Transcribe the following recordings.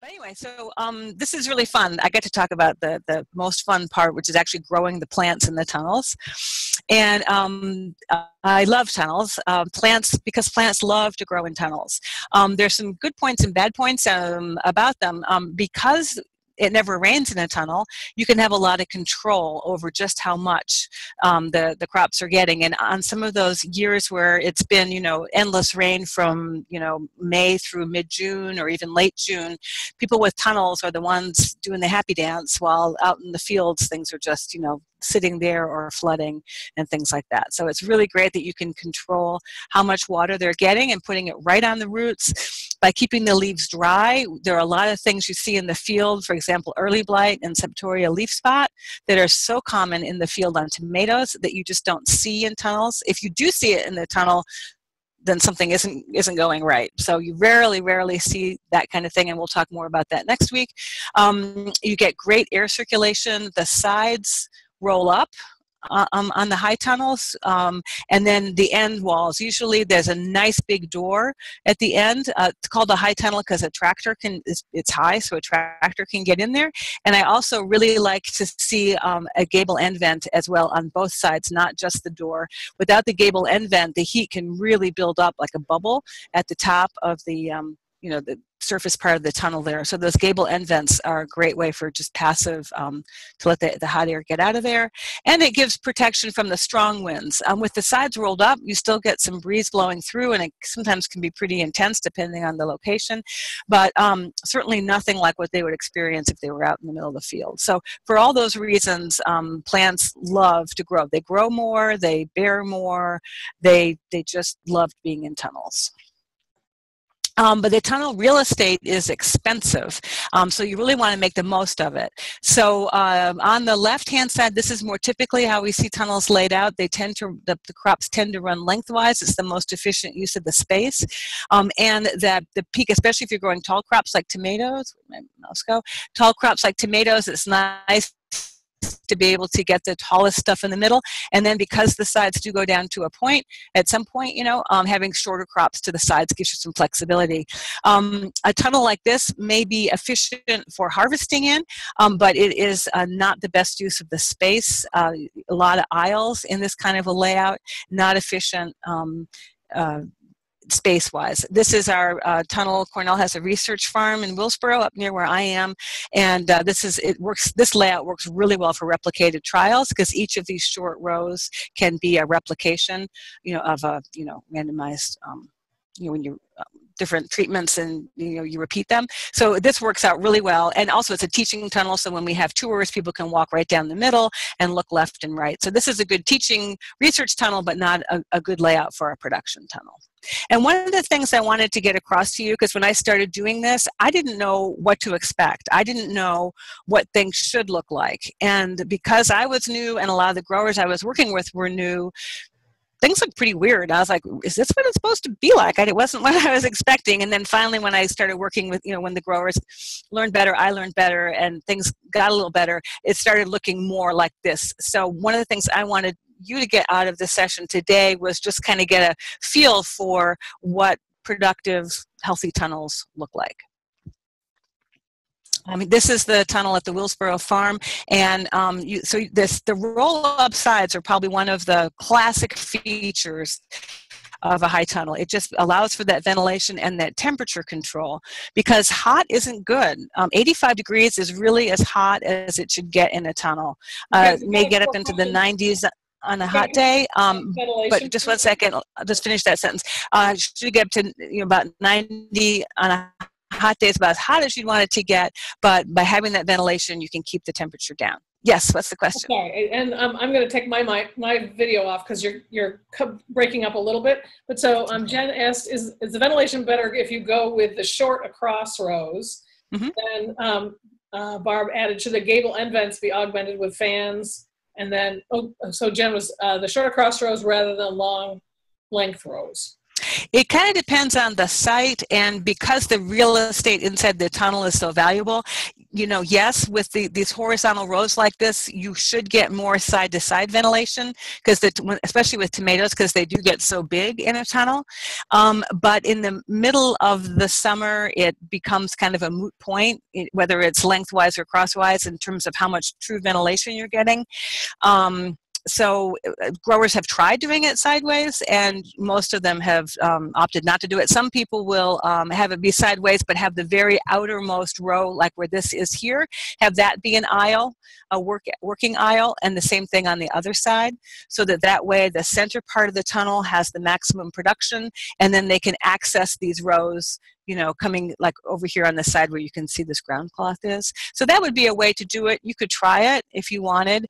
Anyway, so this is really fun. I get to talk about the most fun part, which is actually growing the plants in the tunnels. And I love tunnels, because plants love to grow in tunnels. There's some good points and bad points about them. Because it never rains in a tunnel, you can have a lot of control over just how much the crops are getting. And on some of those years where it's been, endless rain from, May through mid-June or even late June, people with tunnels are the ones doing the happy dance, while out in the fields, things are just, sitting there or flooding and things like that. So it's really great that you can control how much water they're getting and putting it right on the roots by keeping the leaves dry. There are a lot of things you see in the field, for example, early blight and septoria leaf spot, that are so common in the field on tomatoes that you just don't see in tunnels. If you do see it in the tunnel, then something isn't going right. So you rarely see that kind of thing, and we'll talk more about that next week. You get great air circulation. The sides roll up on the high tunnels, and then the end walls. Usually there's a nice big door at the end. It's called a high tunnel because a tractor it's high, so a tractor can get in there. And I also really like to see a gable end vent as well on both sides, not just the door. Without the gable end vent, the heat can really build up like a bubble at the top of the the surface part of the tunnel there. So those gable end vents are a great way for just passive to let the hot air get out of there. And it gives protection from the strong winds. With the sides rolled up, you still get some breeze blowing through, and it sometimes can be pretty intense depending on the location, but certainly nothing like what they would experience if they were out in the middle of the field. So for all those reasons, plants love to grow. They grow more, they bear more, they just love being in tunnels. But the tunnel real estate is expensive, so you really want to make the most of it. So on the left-hand side, this is more typically how we see tunnels laid out. They tend to, the crops tend to run lengthwise. It's the most efficient use of the space. And the peak, especially if you're growing tall crops like tomatoes, where'd my mouse go? Tall crops like tomatoes, it's nice to be able to get the tallest stuff in the middle. And then because the sides do go down to a point, at some point, having shorter crops to the sides gives you some flexibility. A tunnel like this may be efficient for harvesting in, but it is not the best use of the space. A lot of aisles in this kind of a layout, not efficient space-wise. This is our tunnel. Cornell has a research farm in Willsboro up near where I am, and this layout works really well for replicated trials, because each of these short rows can be a replication, of a randomized, when you different treatments and you repeat them. So this works out really well. And also it's a teaching tunnel, so when we have tours, people can walk right down the middle and look left and right. So this is a good teaching research tunnel, but not a good layout for a production tunnel. And one of the things I wanted to get across to you, because when I started doing this, I didn't know what to expect. I didn't know what things should look like. And because I was new and a lot of the growers I was working with were new, things look pretty weird. I was like, is this what it's supposed to be like? It wasn't what I was expecting. And then finally, when I started working with, when the growers learned better, I learned better, and things got a little better, it started looking more like this. So one of the things I wanted you to get out of this session today was just kind of get a feel for what productive, healthy tunnels look like. This is the tunnel at the Willsboro farm, and the roll-up sides are probably one of the classic features of a high tunnel. It just allows for that ventilation and that temperature control, because hot isn't good. 85 degrees is really as hot as it should get in a tunnel. It may get up into the 90s on a hot day, but just one second, I'll just finish that sentence. Should get up to about 90 on a hot day. Is about as hot as you'd want it to get, but by having that ventilation, you can keep the temperature down. Yes, what's the question? Okay, and I'm going to take my video off because you're breaking up a little bit. But so Jen asked, is the ventilation better if you go with the short across rows? Mm-hmm. And Barb added, should the gable end vents be augmented with fans? And then, so Jen was the short across rows rather than long length rows. It kind of depends on the site, and because the real estate inside the tunnel is so valuable, yes, with these horizontal rows like this, you should get more side-to-side ventilation, because especially with tomatoes, because they do get so big in a tunnel. But in the middle of the summer, it becomes kind of a moot point, whether it's lengthwise or crosswise, in terms of how much true ventilation you're getting. So growers have tried doing it sideways, and most of them have opted not to do it. Some people will have it be sideways, but have the very outermost row, like where this is here, have that be an aisle, a working aisle, and the same thing on the other side, so that way the center part of the tunnel has the maximum production, and then they can access these rows, coming like over here on the side where you can see this ground cloth is. So that would be a way to do it. You could try it if you wanted.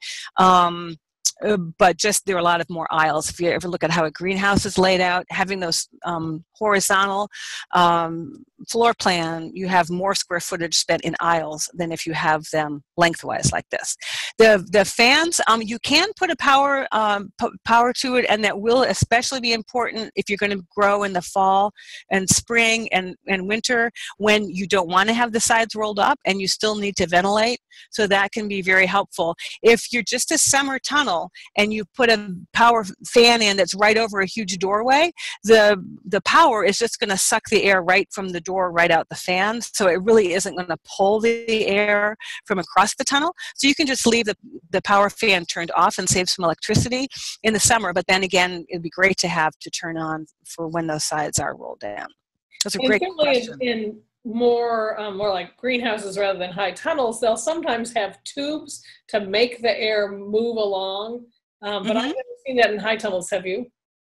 But just there are a lot of more aisles. If you ever look at how a greenhouse is laid out, having those horizontal floor plan, you have more square footage spent in aisles than if you have them lengthwise like this. The fans, you can put a power to it, and that will especially be important if you're going to grow in the fall and spring and winter, when you don't want to have the sides rolled up and you still need to ventilate. So that can be very helpful. If you're just a summer tunnel and you put a power fan in that's right over a huge doorway, the power is just going to suck the air right from the door right out the fan, so it really isn't going to pull the air from across the tunnel. So you can just leave the power fan turned off and save some electricity in the summer, but then again, it'd be great to have to turn on for when those sides are rolled down. That's a great question. In more like greenhouses rather than high tunnels, they'll sometimes have tubes to make the air move along, but I've never seen that in high tunnels. Have you?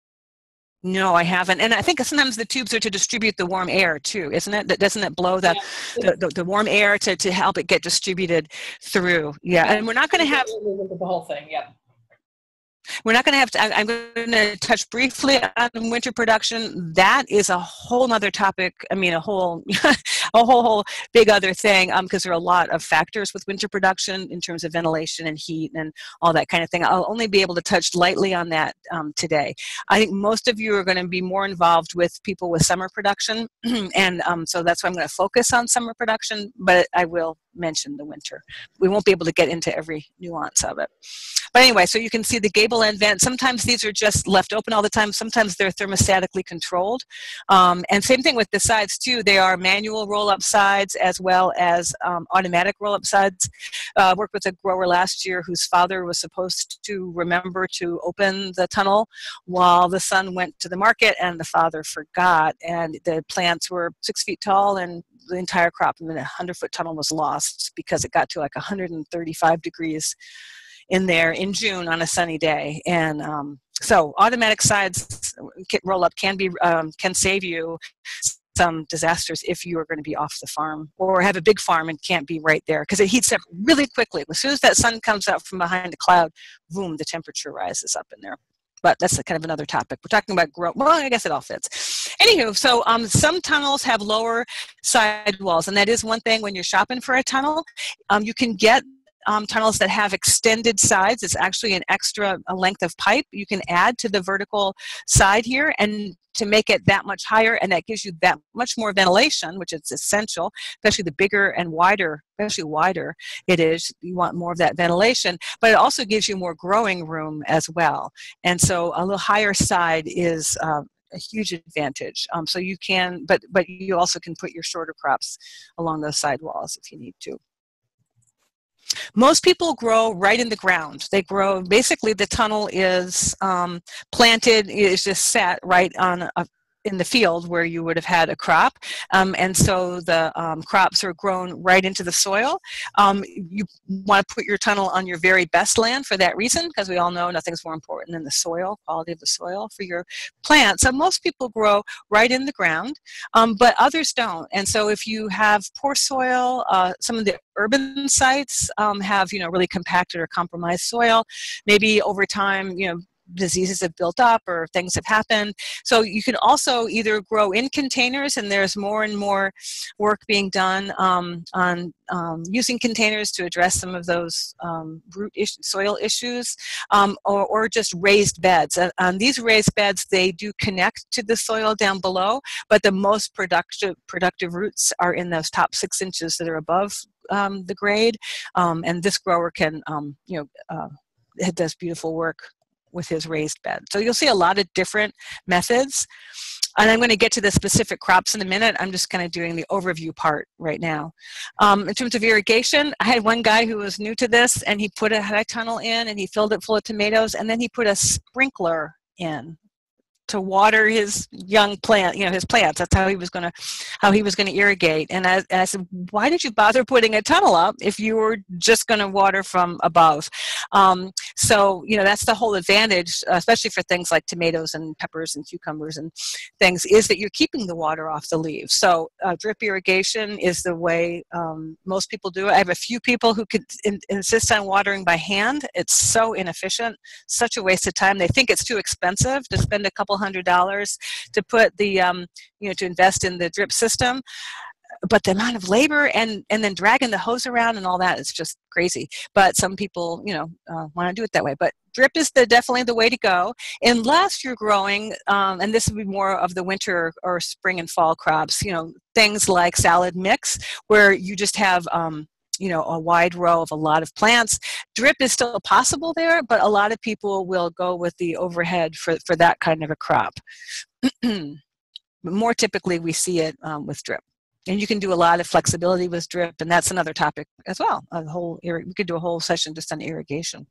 No, I haven't. And I think sometimes the tubes are to distribute the warm air too, isn't it? Doesn't it blow the warm air to help it get distributed through? Yeah, and we're not going to have the whole thing. Yeah. We're not going to have to, I'm going to touch briefly on winter production. That is a whole nother topic. I mean, a whole big other thing, because there are a lot of factors with winter production in terms of ventilation and heat and all that kind of thing. I'll only be able to touch lightly on that today. I think most of you are going to be more involved with people with summer production, and so that's why I'm going to focus on summer production, but I will mention the winter. We won't be able to get into every nuance of it. But anyway, so you can see the gable end vent. Sometimes these are just left open all the time. Sometimes they're thermostatically controlled. And same thing with the sides too. They are manual roll-up sides as well as automatic roll-up sides. Worked with a grower last year whose father was supposed to remember to open the tunnel while the son went to the market, and the father forgot. And the plants were 6 feet tall, and the entire crop in a 100-foot tunnel was lost because it got to like 135 degrees in there in June on a sunny day. And so automatic sides roll up can save you some disasters if you are going to be off the farm or have a big farm and can't be right there, because it heats up really quickly. As soon as that sun comes out from behind a cloud, boom, the temperature rises up in there. But that's kind of another topic. We're talking about growth. Well, I guess it all fits. Anywho, so some tunnels have lower side walls, and that is one thing when you're shopping for a tunnel. You can get tunnels that have extended sides. It's actually an extra length of pipe you can add to the vertical side here, and to make it that much higher, and that gives you that much more ventilation, which is essential, especially the bigger and wider, especially wider it is, you want more of that ventilation, but it also gives you more growing room as well. And so a little higher side is a huge advantage. So you can, but you also can put your shorter crops along those side walls if you need to. Most people grow right in the ground. They grow, basically the tunnel is planted, is just set right on in the field where you would have had a crop, and so the crops are grown right into the soil. You want to put your tunnel on your very best land for that reason, because we all know nothing's more important than the soil, quality of the soil for your plant. So most people grow right in the ground, but others don't. And so if you have poor soil, some of the urban sites have really compacted or compromised soil. Maybe over time, diseases have built up or things have happened. So you can also either grow in containers, and there's more and more work being done on using containers to address some of those soil issues, or just raised beds. On these raised beds, they do connect to the soil down below, but the most productive roots are in those top 6 inches that are above the grade, and this grower can, it does beautiful work with his raised bed. So you'll see a lot of different methods. And I'm going to get to the specific crops in a minute. I'm just kind of doing the overview part right now. In terms of irrigation, I had one guy who was new to this, and he put a high tunnel in, and he filled it full of tomatoes, and then he put a sprinkler in to water his young plant, his plants. That's how he was going to irrigate. And I said, why did you bother putting a tunnel up if you were just going to water from above? So, that's the whole advantage, especially for things like tomatoes and peppers and cucumbers and things, is that you're keeping the water off the leaves. So drip irrigation is the way most people do it. I have a few people who could insist on watering by hand. It's so inefficient, such a waste of time. They think it's too expensive to spend a couple $100 to put the, to invest in the drip system. But the amount of labor and then dragging the hose around and all that is just crazy. But some people, want to do it that way. But drip is definitely the way to go, unless you're growing, and this would be more of the winter or spring and fall crops, things like salad mix, where you just have a wide row of a lot of plants. Drip is still possible there, but a lot of people will go with the overhead for that kind of a crop. But more typically, we see it with drip. And you can do a lot of flexibility with drip, and that's another topic as well. We could do a whole session just on irrigation.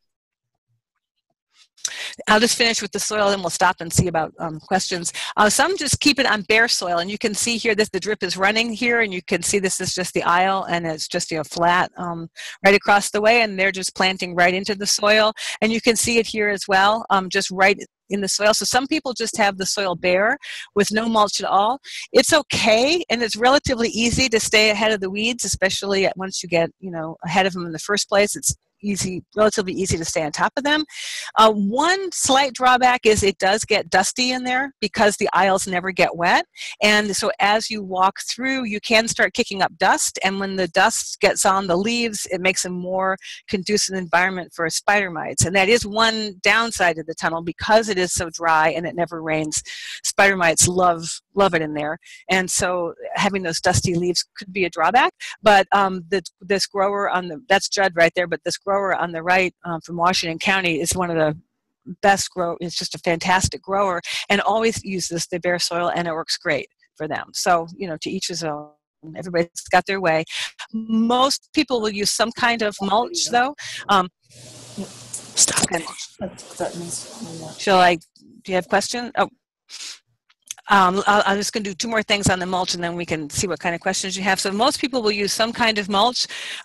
I'll just finish with the soil, and we'll stop and see about questions. Some just keep it on bare soil, and you can see here that the drip is running here, and you can see this is just the aisle, and it's just flat right across the way, and they're just planting right into the soil. And you can see it here as well, just right in the soil. So some people just have the soil bare with no mulch at all. It's okay, and it's relatively easy to stay ahead of the weeds, especially once you get ahead of them in the first place. It's relatively easy to stay on top of them. One slight drawback is it does get dusty in there because the aisles never get wet. And so as you walk through, you can start kicking up dust. And when the dust gets on the leaves, it makes a more conducive environment for spider mites. And that is one downside of the tunnel, because it is so dry and it never rains. Spider mites love it in there. And so having those dusty leaves could be a drawback. But this grower that's Judd right there, but this grower on the right from Washington County is one of the best grow. It's just a fantastic grower, and always uses the bare soil, and it works great for them. So, to each his own. Everybody's got their way. Most people will use some kind of mulch, though. Stop. Okay. Do you have questions? Oh. I'm just going to do two more things on the mulch, and then we can see what kind of questions you have. So most people will use some kind of mulch.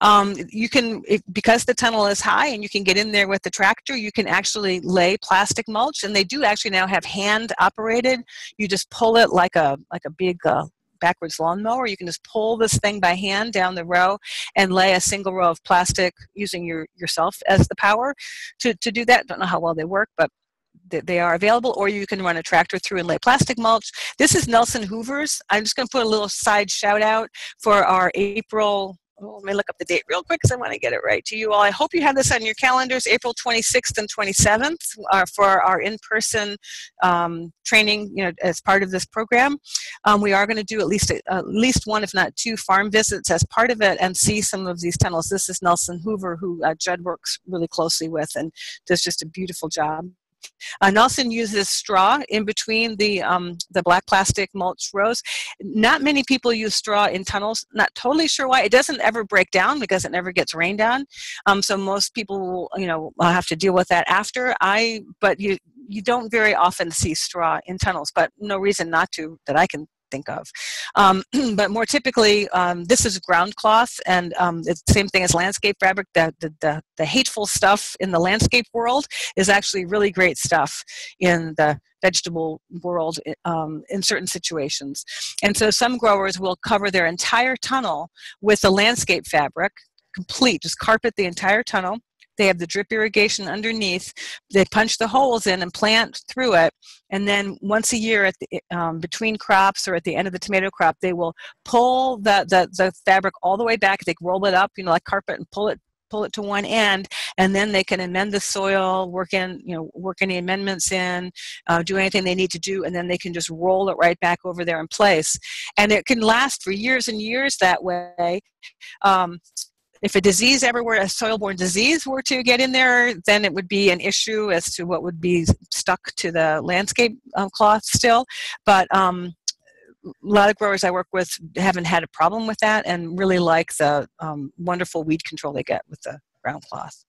You can, because the tunnel is high and you can get in there with the tractor, you can actually lay plastic mulch, and they do actually now have hand operated. You just pull it like a big backwards lawnmower. You can just pull this thing by hand down the row and lay a single row of plastic using yourself as the power to do that. Don't know how well they work, but they are available, or you can run a tractor through and lay plastic mulch. This is Nelson Hoover's. I'm just going to put a little side shout out for our April, let me look up the date real quick because I want to get it right to you all. I hope you have this on your calendars, April 26th and 27th for our in-person training, as part of this program. We are going to do at least one, if not two, farm visits as part of it and see some of these tunnels. This is Nelson Hoover, who Judd works really closely with and does just a beautiful job. Nelson uses straw in between the black plastic mulch rows. Not many people use straw in tunnels. Not totally sure why. It doesn't ever break down because it never gets rained on. So most people, will have to deal with that after. But you don't very often see straw in tunnels, but no reason not to that I can think of. But more typically, this is ground cloth, and it's the same thing as landscape fabric. The hateful stuff in the landscape world is actually really great stuff in the vegetable world in certain situations. And so some growers will cover their entire tunnel with the landscape fabric, complete, just carpet the entire tunnel. They have the drip irrigation underneath. They punch the holes in and plant through it. And then once a year, between crops or at the end of the tomato crop, they will pull the fabric all the way back. They roll it up, like carpet, and pull it to one end, and then they can amend the soil, work any amendments in, do anything they need to do, and then they can just roll it right back over there in place. And it can last for years and years that way. If a disease ever were, a soil-borne disease were to get in there, then it would be an issue as to what would be stuck to the landscape cloth still. But a lot of growers I work with haven't had a problem with that and really like the wonderful weed control they get with the ground cloth.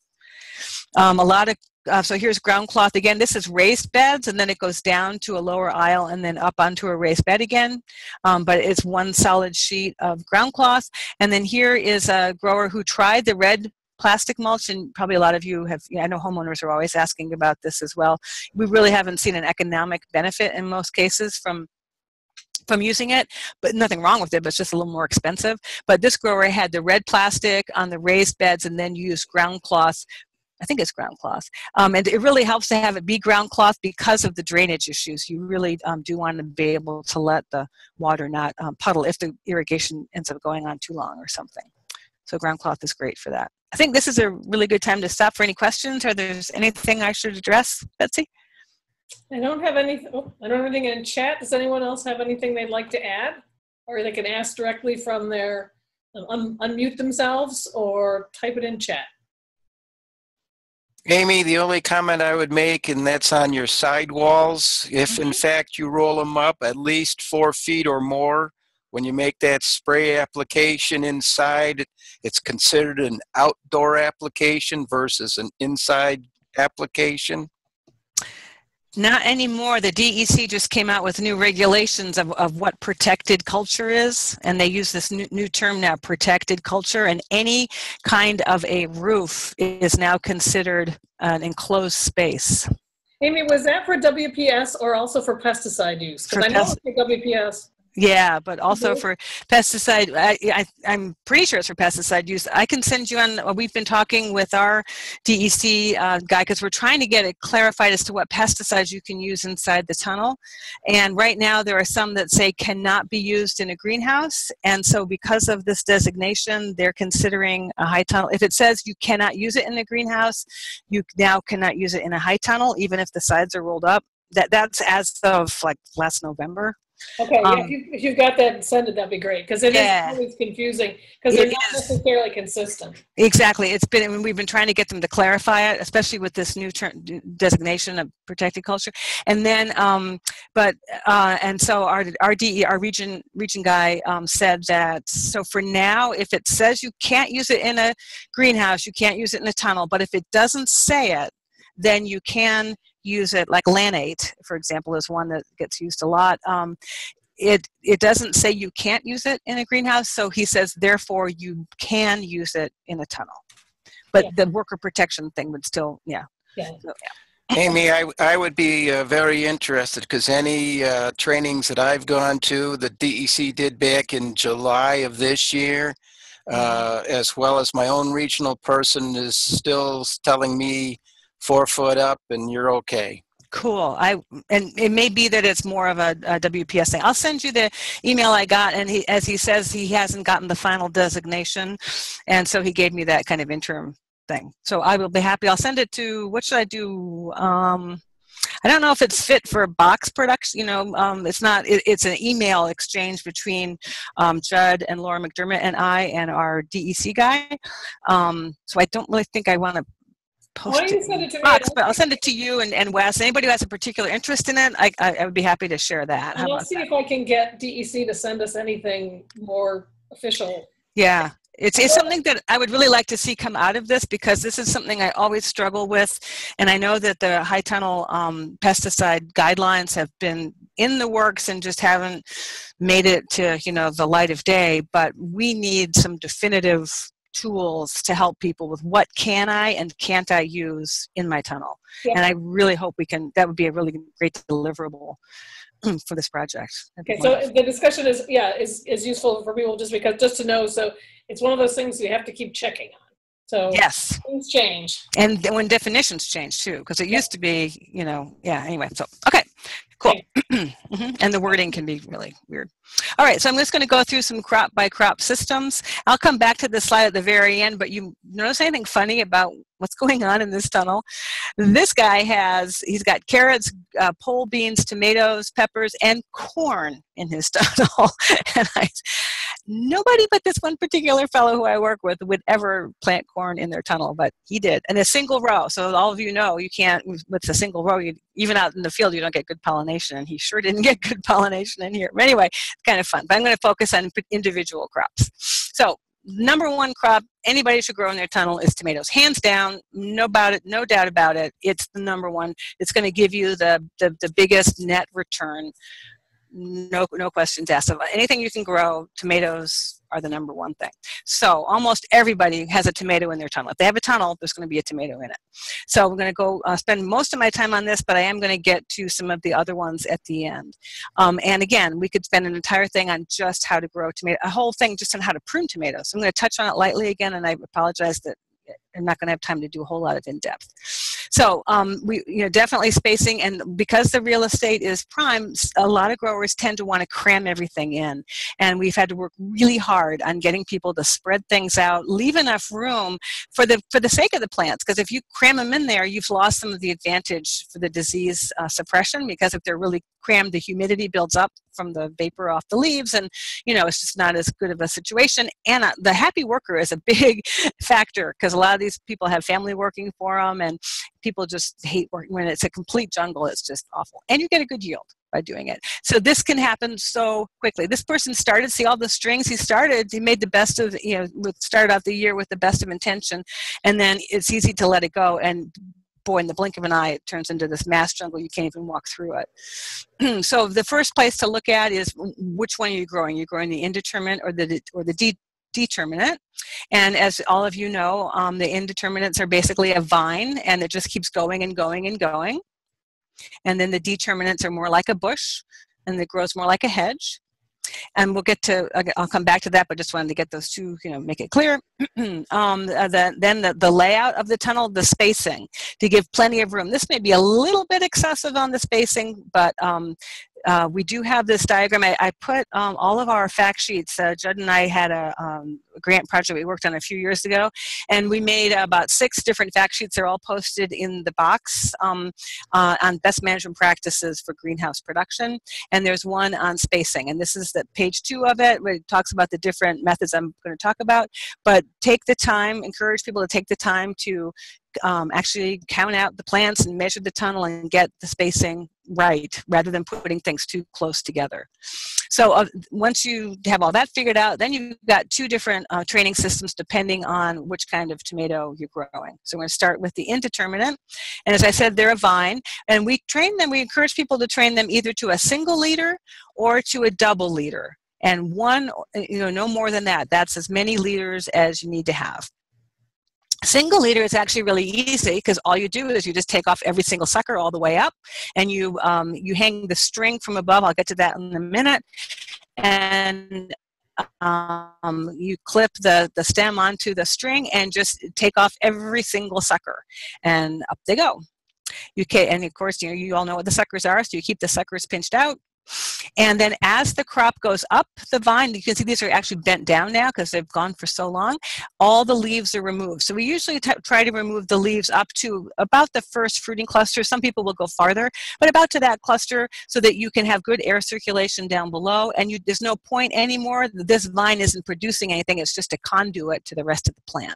So here's ground cloth again. This is raised beds, and then it goes down to a lower aisle and then up onto a raised bed again. But it's one solid sheet of ground cloth. And then here is a grower who tried the red plastic mulch, and probably a lot of you have, I know homeowners are always asking about this as well. We really haven't seen an economic benefit in most cases from using it, but nothing wrong with it, but it's just a little more expensive. But this grower had the red plastic on the raised beds and then used ground cloth. I think it's ground cloth. And it really helps to have it be ground cloth because of the drainage issues. You really do want to be able to let the water not puddle if the irrigation ends up going on too long or something. So ground cloth is great for that. I think this is a really good time to stop for any questions, or there's anything I should address, Betsy? I don't have anything. I don't have anything in chat. Does anyone else have anything they'd like to add, or they can ask directly from their unmute themselves or type it in chat? Amy, the only comment I would make, and that's on your sidewalls, if in fact you roll them up at least 4 feet or more, when you make that spray application inside, it's considered an outdoor application versus an inside application. Not anymore. The DEC just came out with new regulations of what protected culture is, and they use this new term now, protected culture, and any kind of a roof is now considered an enclosed space. Amy, was that for WPS or also for pesticide use? Because I know it's for WPS. Yeah, but also for pesticide, I'm pretty sure it's for pesticide use. I can send you on, we've been talking with our DEC guy because we're trying to get it clarified as to what pesticides you can use inside the tunnel. And right now there are some that say cannot be used in a greenhouse. And so because of this designation, they're considering a high tunnel. If it says you cannot use it in a greenhouse, you now cannot use it in a high tunnel, even if the sides are rolled up. That's as of like last November. Okay, yeah, if you've got that, send it, that'd be great, because it is always confusing, because they're not necessarily consistent. Exactly. We've been trying to get them to clarify it, especially with this new designation of protected culture. And then, and so our region guy said that, so for now, if it says you can't use it in a greenhouse, you can't use it in a tunnel, but if it doesn't say it, then you can use it, like lanate, for example, is one that gets used a lot. It doesn't say you can't use it in a greenhouse, so he says, therefore, you can use it in a tunnel. But the worker protection thing would still, Amy, I would be very interested, because any trainings that I've gone to, the DEC did back in July of this year, as well as my own regional person is still telling me 4 foot up and you're okay. Cool. And it may be that it's more of a WPS thing. I'll send you the email I got, and as he says, he hasn't gotten the final designation, and so he gave me that kind of interim thing. So I will be happy. I'll send it to, what should I do? I don't know if it's fit for box production. It's not. It's an email exchange between Judd and Laura McDermott and I and our DEC guy. So I don't really think I want to post it. Send it to me? But I'll send it to you and Wes. Anybody who has a particular interest in it, I would be happy to share that. And I'll see if I can get DEC to send us anything more official. Yeah. It's something that I would really like to see come out of this, because this is something I always struggle with. And I know that the high tunnel pesticide guidelines have been in the works and just haven't made it to, the light of day. But we need some definitive tools to help people with what can I and can't I use in my tunnel. Yeah. And I really hope that would be a really great deliverable for this project. Okay, so the discussion is useful for people just to know. So it's one of those things you have to keep checking on. So yes, things change. And when definitions change too, because it used to be, anyway, so, okay, cool. And the wording can be really weird. All right, so I'm just going to go through some crop by crop systems. I'll come back to this slide at the very end, but you notice anything funny about what's going on in this tunnel? This guy he's got carrots, pole beans, tomatoes, peppers, and corn in his tunnel. Nobody but this one particular fellow who I work with would ever plant corn in their tunnel, but he did. And a single row. So all of you know, you can't, with a single row, even out in the field, you don't get good pollination. And he sure didn't get good pollination in here. But anyway, it's kind of fun. But I'm going to focus on individual crops. So number one crop anybody should grow in their tunnel is tomatoes. Hands down, no doubt about it. It's the number one. It's going to give you the biggest net return. No questions asked. Of anything you can grow, tomatoes are the number one thing. So almost everybody has a tomato in their tunnel. If they have a tunnel, there's going to be a tomato in it. So we're going to go spend most of my time on this, but I am going to get to some of the other ones at the end. And again, we could spend an entire thing on just how to grow tomato, a whole thing just on how to prune tomatoes. So I'm going to touch on it lightly again, and I apologize that I'm not going to have time to do a whole lot of in-depth. So we definitely spacing, and because the real estate is prime, a lot of growers tend to want to cram everything in, and we've had to work really hard on getting people to spread things out, leave enough room for the sake of the plants, because if you cram them in there, you've lost some of the advantage for the disease suppression, because if they're really crammed, the humidity builds up from the vapor off the leaves, and it's just not as good of a situation. And the happy worker is a big factor, because a lot of these people have family working for them, and people just hate working when it's a complete jungle. It's just awful, and you get a good yield by doing it. So this can happen so quickly. This person started, see all the strings he made the best of, started out the year with the best of intention, and then it's easy to let it go, and boy, in the blink of an eye, it turns into this mass jungle. You can't even walk through it. So the first place to look at is which one are you growing? You're growing the indeterminate or the determinate. And as all of you know, the indeterminates are basically a vine, and it just keeps going and going and going. And then the determinates are more like a bush, and it grows more like a hedge. And we'll get to, I'll come back to that, but just wanted to get those two, make it clear. Then the layout of the tunnel, the spacing, to give plenty of room. This may be a little bit excessive on the spacing, but we do have this diagram. I put all of our fact sheets. Judd and I had a grant project we worked on a few years ago, and we made about 6 different fact sheets. They're all posted in the box on best management practices for greenhouse production, and there's one on spacing, and this is the page 2 of it, where it talks about the different methods I'm going to talk about. But take the time, encourage people to take the time to actually count out the plants and measure the tunnel and get the spacing right, rather than putting things too close together. So once you have all that figured out, then you've got 2 different training systems depending on which kind of tomato you're growing. So we're going to start with the indeterminate, and as I said, they're a vine, and we encourage people to train them either to a single leader or to a double leader, and one, no more than that. That's as many leaders as you need to have. Single leader is actually really easy, because all you do is you just take off every single sucker all the way up, and you hang the string from above. I'll get to that in a minute. And you clip the stem onto the string and just take off every single sucker, and up they go. And of course, you all know what the suckers are, so you keep the suckers pinched out. And then as the crop goes up the vine, you can see these are actually bent down now because they've gone for so long. All the leaves are removed. So we usually try to remove the leaves up to about the first fruiting cluster. Some people will go farther, but about to that cluster, so that you can have good air circulation down below. And there's no point anymore. This vine isn't producing anything. It's just a conduit to the rest of the plant.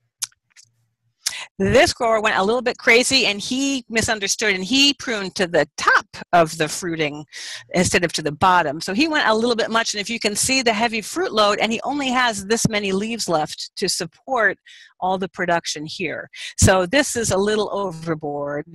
This grower went a little bit crazy, and he misunderstood, and he pruned to the top of the fruiting instead of to the bottom. So he went a little bit much, and if you can see the heavy fruit load, and he only has this many leaves left to support all the production here. So this is a little overboard.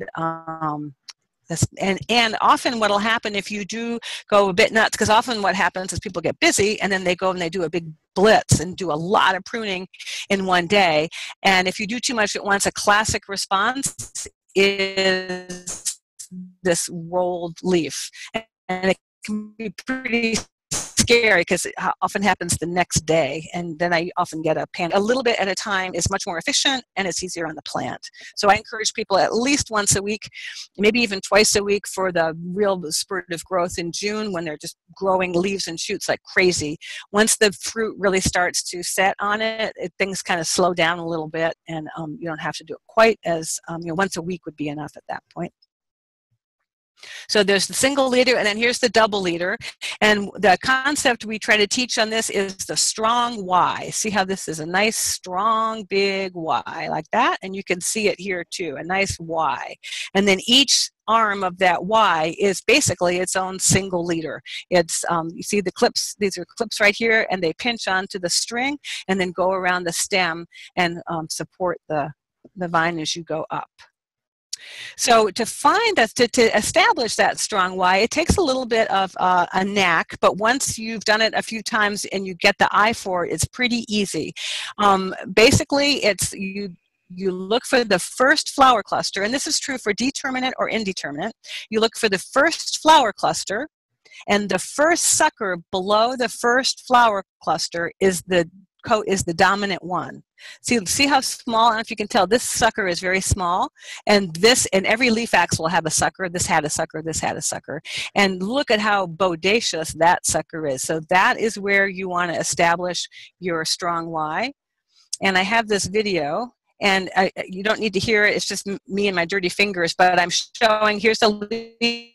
And often what will happen if you do go a bit nuts, because often what happens is people get busy and then they go and they do a big blitz and do a lot of pruning in one day. And if you do too much at once, a classic response is this rolled leaf. And it can be pretty scary, because it often happens the next day, and then I often get a panic. A little bit at a time is much more efficient, and it's easier on the plant. So I encourage people at least once a week, maybe even twice a week, for the real spurt of growth in June, when they're just growing leaves and shoots like crazy. Once the fruit really starts to set on it, things kind of slow down a little bit, and you don't have to do it quite as, once a week would be enough at that point. So there's the single leader, and then here's the double leader. And the concept we try to teach on this is the strong Y. See how this is a nice, strong, big Y like that? And you can see it here too, a nice Y. And then each arm of that Y is basically its own single leader. It's, you see the clips, these are clips right here, and they pinch onto the string and then go around the stem and support the vine as you go up. So to find that, to establish that strong Y, it takes a little bit of a knack, but once you've done it a few times and you get the eye for it, it's pretty easy. Basically, it's you look for the first flower cluster, and this is true for determinate or indeterminate. You look for the first flower cluster, and the first sucker below the first flower cluster is the dominant one. See how small, I don't know if you can tell, this sucker is very small, and every leaf axil will have a sucker. This had a sucker, this had a sucker. And look at how bodacious that sucker is. So that is where you want to establish your strong Y. And I have this video, and you don't need to hear it, it's just me and my dirty fingers, but I'm showing, here's the leaf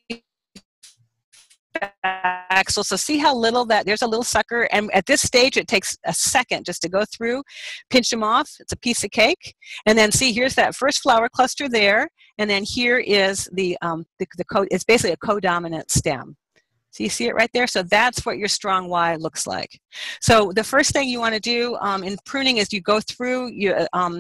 axil. So see how little there's a little sucker, and at this stage it takes a second just to go through, pinch them off, it's a piece of cake, and then see here's that first flower cluster there, and then here is it's basically a codominant stem. So you see it right there? So that's what your strong Y looks like. So the first thing you want to do in pruning is you go through, you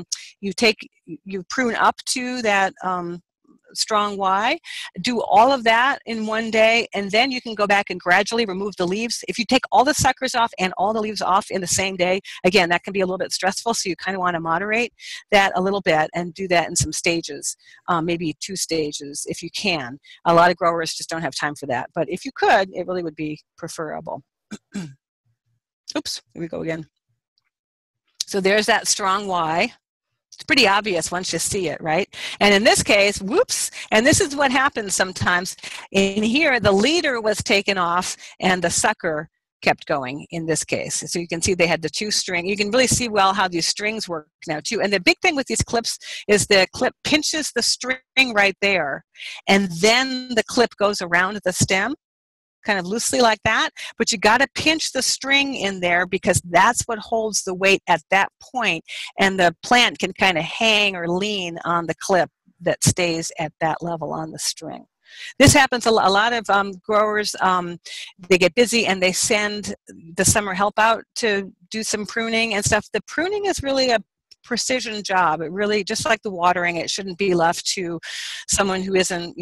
prune up to that strong Y, do all of that in one day, and then you can go back and gradually remove the leaves. If you take all the suckers off and all the leaves off in the same day, again, that can be a little bit stressful, so you kind of want to moderate that a little bit and do that in some stages, maybe 2 stages if you can. A lot of growers just don't have time for that, but if you could, it really would be preferable. Oops, here we go again. So there's that strong Y. It's pretty obvious once you see it, right? And in this case, whoops, and this is what happens sometimes. In here, the leader was taken off and the sucker kept going in this case. So you can see they had the 2 string. You can really see well how these strings work now too. And the big thing with these clips is the clip pinches the string right there, and then the clip goes around the stem, kind of loosely like that, but you got to pinch the string in there because that's what holds the weight at that point, and the plant can kind of hang or lean on the clip that stays at that level on the string. This happens a lot of growers, they get busy and they send the summer help out to do some pruning and stuff. The pruning is really a precision job. It really, just like the watering, it shouldn't be left to someone who isn't,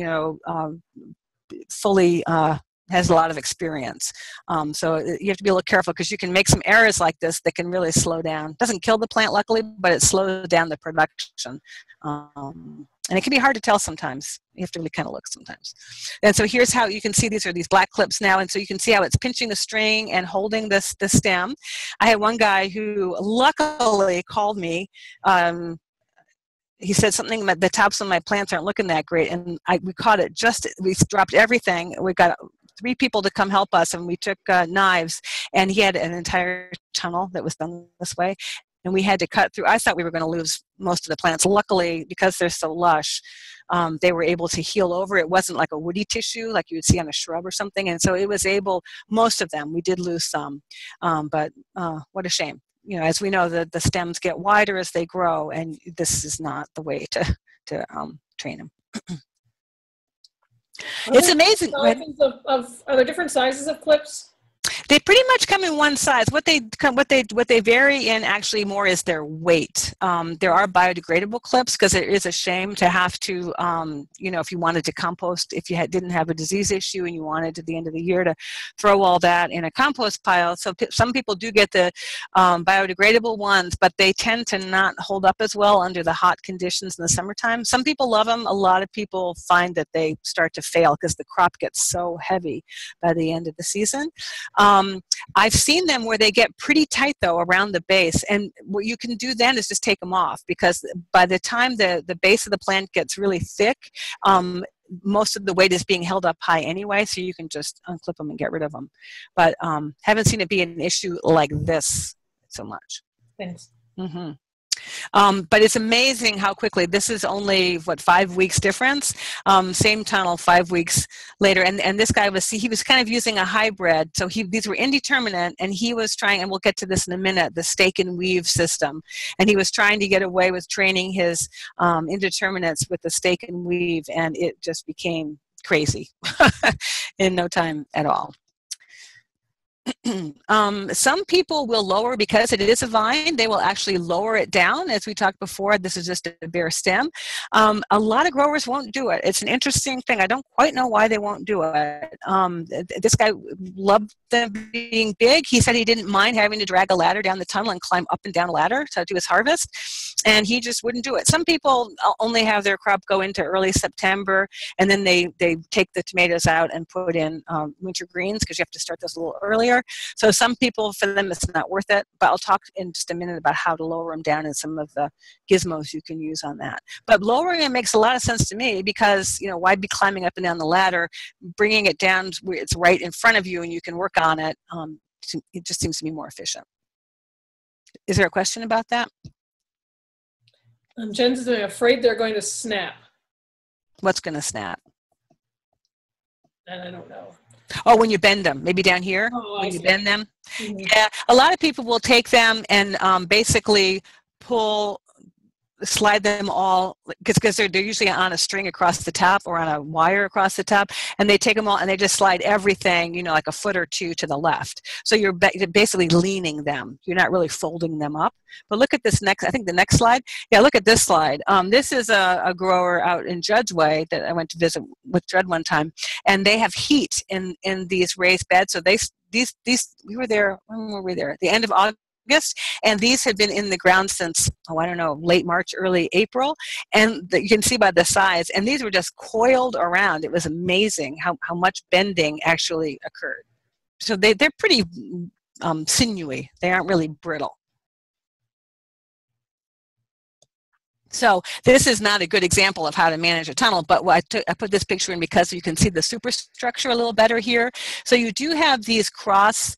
fully has a lot of experience. So you have to be a little careful because you can make some errors like this that can really slow down. Doesn't kill the plant, luckily, but it slows down the production. And it can be hard to tell sometimes. You have to really kind of look sometimes. And so here's how you can see these are these black clips now, and so you can see how it's pinching the string and holding the stem. I had one guy who luckily called me. He said something that the tops of my plants aren't looking that great, and we caught it we dropped everything. We got 3 people to come help us, and we took knives, and he had an entire tunnel that was done this way, and we had to cut through. I thought we were going to lose most of the plants. Luckily, because they're so lush, they were able to heal over. It wasn't like a woody tissue like you would see on a shrub or something, and so it was able, most of them, we did lose some, but what a shame. As we know, the stems get wider as they grow, and this is not the way to train them. It's amazing. Are there different sizes of clips? They pretty much come in one size. What they vary in actually more is their weight. There are biodegradable clips because it is a shame to have to, if you wanted to compost, if you didn't have a disease issue and you wanted at the end of the year to throw all that in a compost pile. So some people do get the biodegradable ones, but they tend to not hold up as well under the hot conditions in the summertime. Some people love them. A lot of people find that they start to fail because the crop gets so heavy by the end of the season. I've seen them where they get pretty tight though around the base, and what you can do then is just take them off, because by the time the base of the plant gets really thick, most of the weight is being held up high anyway, so you can just unclip them and get rid of them. But haven't seen it be an issue like this so much. Thanks. Mm-hmm. But it's amazing how quickly, this is only, what, 5 weeks difference? Same tunnel 5 weeks later. And this guy he was kind of using a hybrid. So these were indeterminate, and he was trying, and we'll get to this in a minute, the stake and weave system. And he was trying to get away with training his indeterminates with the stake and weave, and it just became crazy in no time at all. Some people will lower, because it is a vine, they will actually lower it down. As we talked before, this is just a bare stem. A lot of growers won't do it. It's an interesting thing. I don't quite know why they won't do it. This guy loved them being big. He said he didn't mind having to drag a ladder down the tunnel and climb up and down a ladder to do his harvest, and he just wouldn't do it. Some people only have their crop go into early September, and then they take the tomatoes out and put in winter greens, because you have to start this a little earlier. So some people, for them, it's not worth it, but I'll talk in just a minute about how to lower them down and some of the gizmos you can use on that. But lowering it makes a lot of sense to me, because, you know, why be climbing up and down the ladder? Bringing it down where it's right in front of you and you can work on it, it just seems to be more efficient. Is there a question about that? Jen's afraid they're going to snap. What's going to snap? And I don't know. Oh, when you bend them, maybe down here, when you bend them. Mm-hmm. Yeah, a lot of people will take them and basically slide them all, because they're usually on a string across the top or on a wire across the top, and they take them all and they just slide everything, you know, like a foot or two to the left. So you're basically leaning them. You're not really folding them up. But look at this next, I think the next slide. Yeah, look at this slide. This is a grower out in Judd's Way that I went to visit with Judd one time, and they have heat in these raised beds. So we were there, when were we there? At the end of August. And these had been in the ground since, I don't know, late March, early April. And you can see by the size, and these were just coiled around. It was amazing how much bending actually occurred. So they're pretty sinewy. They aren't really brittle. So this is not a good example of how to manage a tunnel, but I put this picture in because you can see the superstructure a little better here. So you do have these cross,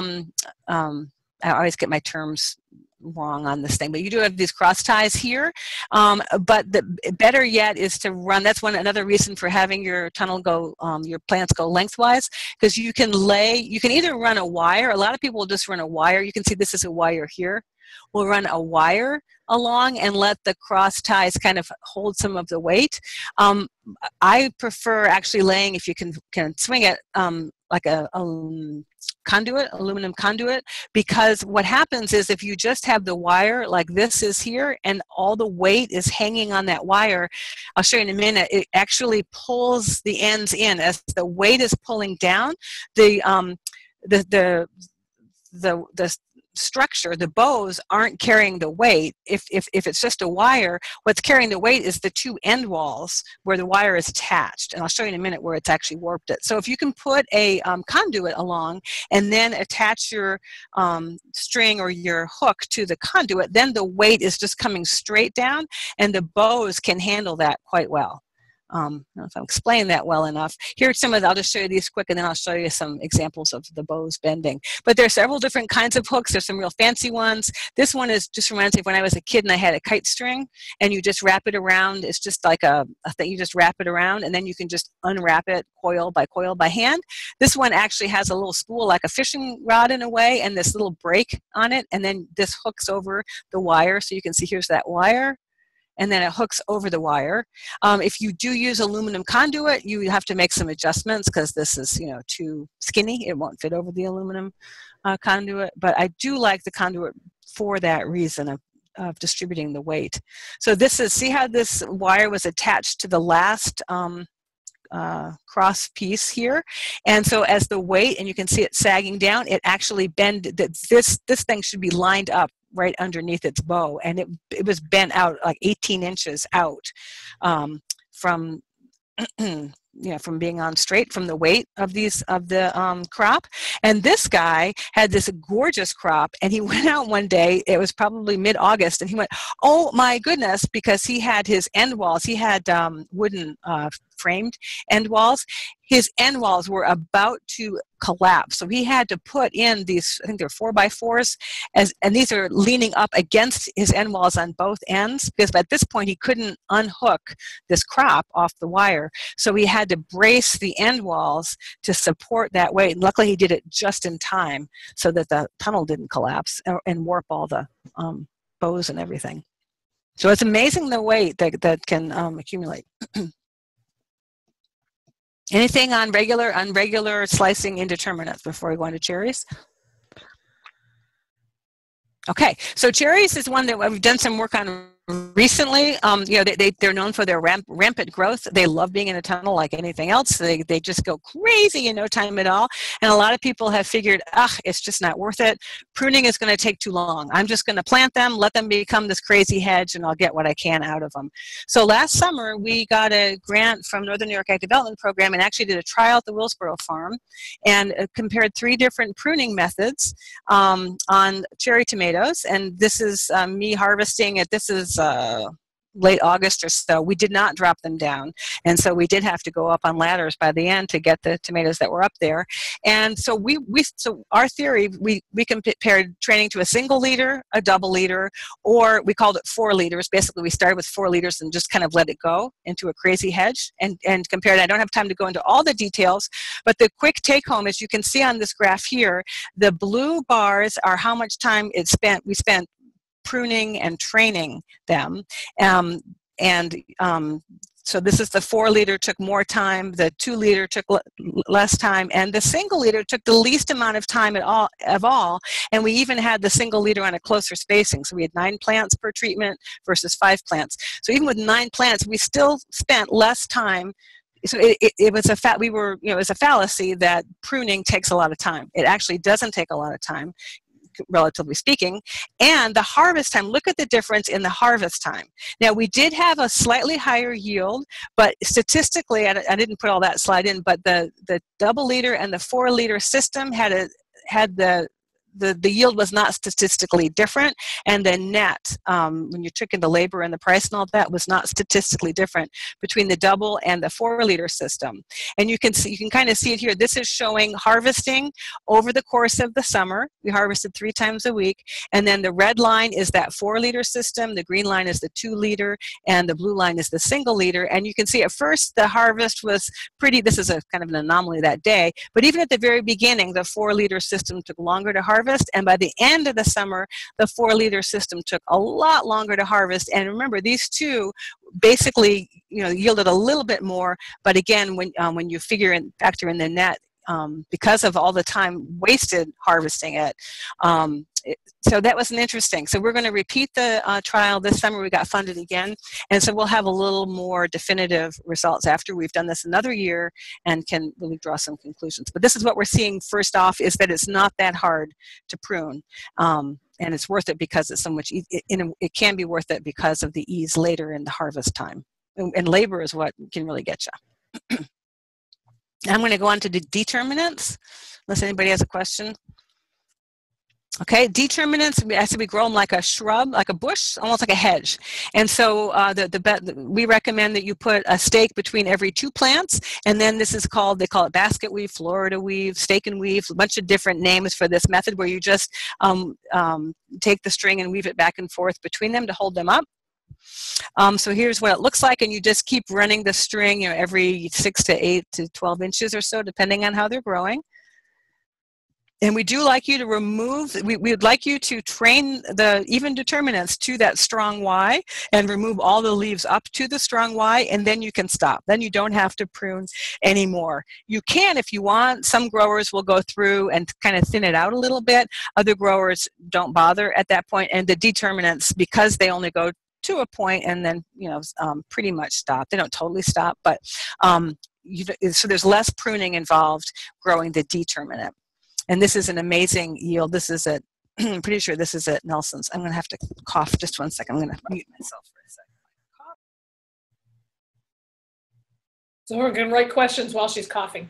I always get my terms wrong on this thing, but you do have these cross ties here. But the better yet is to run. That's another reason for having your tunnel go, your plants go lengthwise, because you can either run a wire. A lot of people will just run a wire. You can see this is a wire here. We'll run a wire along and let the cross ties kind of hold some of the weight. I prefer actually laying, if you can swing it, like a conduit, aluminum conduit, because what happens is if you just have the wire like this is here and all the weight is hanging on that wire, I'll show you in a minute, it actually pulls the ends in. As the weight is pulling down, the structure, the bows aren't carrying the weight. If it's just a wire, what's carrying the weight is the two end walls where the wire is attached. And I'll show you in a minute where it's actually warped it. So if you can put a conduit along and then attach your string or your hook to the conduit, then the weight is just coming straight down, and the bows can handle that quite well. I don't know if I'm explaining that well enough. Here are some of I'll just show you these quick, and then I'll show you some examples of the bows bending. But there are several different kinds of hooks. There's some real fancy ones. This one just reminds me of when I was a kid and I had a kite string, and you just wrap it around. It's just like a thing. You just wrap it around, and then you can just unwrap it coil by hand. This one actually has a little spool like a fishing rod in a way, and this little break on it, and then this hooks over the wire. So you can see here's that wire, and then it hooks over the wire. If you do use aluminum conduit, you have to make some adjustments because this is, too skinny. It won't fit over the aluminum conduit. But I do like the conduit for that reason of distributing the weight. So see how this wire was attached to the last cross piece here, and so as the weight, and you can see it sagging down, it actually this thing should be lined up right underneath its bow, and it was bent out like 18 inches out from from being on straight from the weight of the crop. And this guy had this gorgeous crop, and he went out one day, it was probably mid-August, and he went, oh my goodness, because he had his end walls, he had wooden framed end walls. His end walls were about to collapse. So he had to put in these, I think they're 4x4s, and these are leaning up against his end walls on both ends, because at this point he couldn't unhook this crop off the wire. So he had to brace the end walls to support that weight. And luckily he did it just in time so that the tunnel didn't collapse and warp all the bows and everything. So it's amazing the weight that can accumulate. Anything on regular slicing indeterminates before we go on to cherries? Okay, so cherries is one that we've done some work on recently. They're known for their rampant growth. They love being in a tunnel like anything else. They just go crazy in no time at all. And a lot of people have figured, it's just not worth it. Pruning is going to take too long. I'm just going to plant them, let them become this crazy hedge, and I'll get what I can out of them. So last summer, we got a grant from Northern New York Ag Development Program and actually did a trial at the Willsboro farm and compared 3 different pruning methods on cherry tomatoes. And this is me harvesting it. This is late August or so. We did not drop them down, and so we did have to go up on ladders by the end to get the tomatoes that were up there. And so so our theory, we compared training to a single leader, a double leader, or we called it 4 liters. Basically, we started with 4 liters and just kind of let it go into a crazy hedge and compared. I don't have time to go into all the details, but the quick take home, as you can see on this graph here, the blue bars are how much time we spent pruning and training them. So this is the 4 liter took more time, the 2 liter took less time, and the single liter took the least amount of time of all. And we even had the single liter on a closer spacing. So we had 9 plants per treatment versus 5 plants. So even with 9 plants, we still spent less time. So it was it was a fallacy that pruning takes a lot of time. It actually doesn't take a lot of time, relatively speaking. And the harvest time, look at the difference in the harvest time. Now, we did have a slightly higher yield, but statistically, I didn't put all that slide in, but the double liter and the 4 liter system had the yield was not statistically different, and the net, when you took in the labor and the price and all that, was not statistically different between the double and the 4 liter system. And you can kind of see it here. This is showing harvesting over the course of the summer. We harvested 3 times a week, and then the red line is that 4 liter system, the green line is the 2 liter, and the blue line is the single liter. And you can see at first the harvest was pretty, this is a kind of an anomaly that day, but even at the very beginning, the 4 liter system took longer to harvest. And by the end of the summer, the 4 liter system took a lot longer to harvest. And remember, these two basically, yielded a little bit more. But again, when you factor in the net, because of all the time wasted harvesting it. So that was interesting. So we're going to repeat the trial this summer. We got funded again. And so we'll have a little more definitive results after we've done this another year and can really draw some conclusions. But this is what we're seeing first off, is that it's not that hard to prune. And it's worth it because it's so much, it can be worth it because of the ease later in the harvest time. And labor is what can really get you. I'm going to go on to the determinants, unless anybody has a question. Okay, determinants, I said we grow them like a shrub, like a bush, almost like a hedge. And so we recommend that you put a stake between every 2 plants, and then this is called, they call it basket weave, Florida weave, stake and weave, a bunch of different names for this method where you just take the string and weave it back and forth between them to hold them up. So here's what it looks like, and you just keep running the string, every 6 to 8 to 12 inches or so, depending on how they're growing. And we do like you to remove, we would like you to train the even determinants to that strong Y and remove all the leaves up to the strong Y, and then you can stop. Then you don't have to prune anymore. You can if you want. Some growers will go through and kind of thin it out a little bit. Other growers don't bother at that point. And the determinants, because they only go to a point and then, pretty much stop. They don't totally stop, but so there's less pruning involved growing the determinant. And this is an amazing yield. This is at, I'm pretty sure this is at Nelson's. I'm going to have to cough just one second. I'm going to mute myself for a second. So we're going to write questions while she's coughing.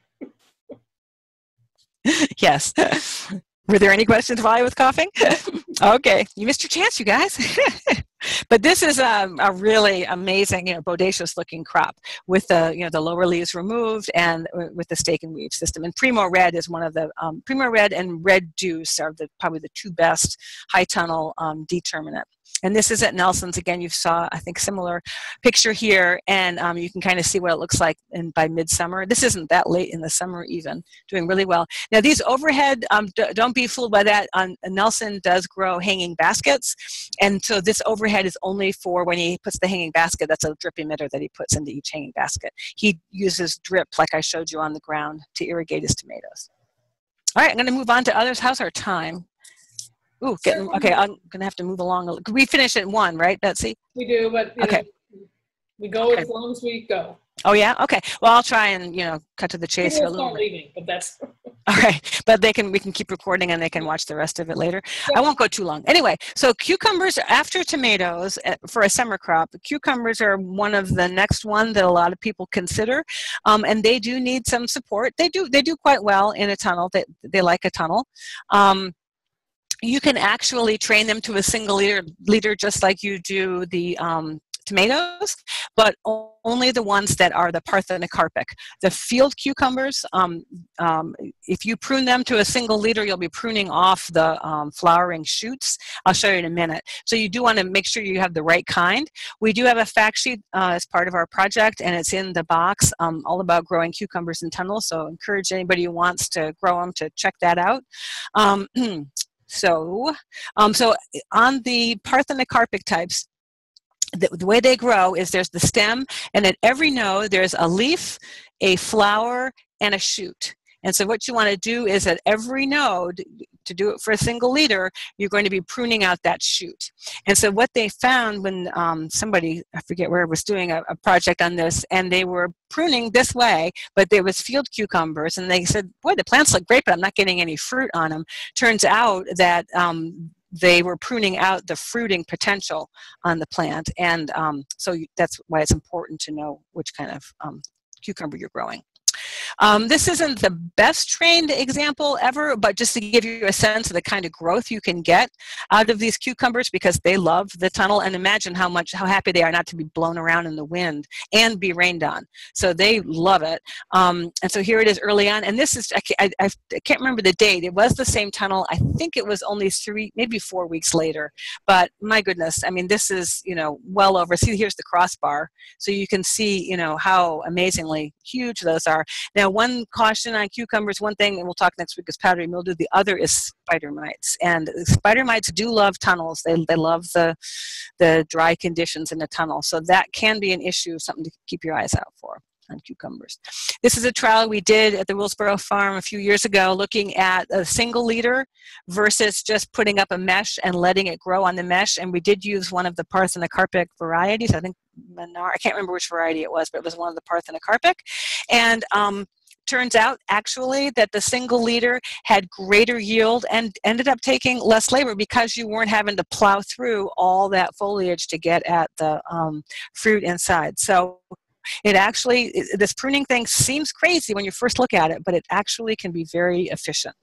Yes. Were there any questions while I was coughing? Okay, you missed your chance, you guys. But this is a really amazing, bodacious looking crop with the, the lower leaves removed and with the stake and weave system. And Primo Red is one of the, Primo Red and Red Deuce are probably the two best high tunnel determinate. And this is at Nelson's. Again, you saw, I think, similar picture here, and you can kind of see what it looks like by midsummer. This isn't that late in the summer even, doing really well. Now, these overhead, don't be fooled by that. Nelson does grow hanging baskets, and so this overhead is only for when he puts the hanging basket. That's a drip emitter that he puts into each hanging basket. He uses drip, like I showed you on the ground, to irrigate his tomatoes. All right, I'm going to move on to others. How's our time? Ooh, okay, I'm going to have to move along. We finish at 1, right, Betsy? We do, but okay. We go as long as we go. Oh, yeah? Okay. Well, I'll try and, cut to the chase for a little bit. Leaving, but that's... All right. But we can keep recording and they can watch the rest of it later. Yeah. I won't go too long. Anyway, so cucumbers after tomatoes for a summer crop, cucumbers are one of the next one that a lot of people consider. And they do need some support. They do quite well in a tunnel. They like a tunnel. You can actually train them to a single liter just like you do the tomatoes, but only the ones that are the parthenocarpic. The field cucumbers, if you prune them to a single liter, you'll be pruning off the flowering shoots. I'll show you in a minute. So you do want to make sure you have the right kind. We do have a fact sheet as part of our project, and it's in the box, all about growing cucumbers in tunnels. So I encourage anybody who wants to grow them to check that out. So on the parthenocarpic types, the way they grow is there's the stem, and at every node there's a leaf, a flower, and a shoot. And so what you want to do is at every node, to do it for a single liter, you're going to be pruning out that shoot. And so what they found when somebody, I forget where, was doing a project on this, and they were pruning this way, but there was field cucumbers, and they said, boy, the plants look great, but I'm not getting any fruit on them. Turns out that they were pruning out the fruiting potential on the plant. And so that's why it's important to know which kind of cucumber you're growing. This isn't the best trained example ever, but just to give you a sense of the kind of growth you can get out of these cucumbers, because they love the tunnel, and imagine how happy they are not to be blown around in the wind and be rained on. So they love it. And so here it is early on, and this is, I can't remember the date. It was the same tunnel. I think it was only 3, maybe 4 weeks later, but my goodness, I mean, this is, well over, see, here's the crossbar. So you can see, how amazingly huge those are. Now, one caution on cucumbers, one thing, and we'll talk next week, is powdery mildew. The other is spider mites. And spider mites do love tunnels. They love the dry conditions in the tunnel. So that can be an issue, something to keep your eyes out for on cucumbers. This is a trial we did at the Willsboro farm a few years ago, looking at a single liter versus just putting up a mesh and letting it grow on the mesh. And we did use one of the parthenocarpic varieties. I think Menard, I can't remember which variety it was, but it was one of the parthenocarpic. And turns out actually that the single liter had greater yield and ended up taking less labor because you weren't having to plow through all that foliage to get at the fruit inside. So it actually, this pruning thing seems crazy when you first look at it, but it actually can be very efficient.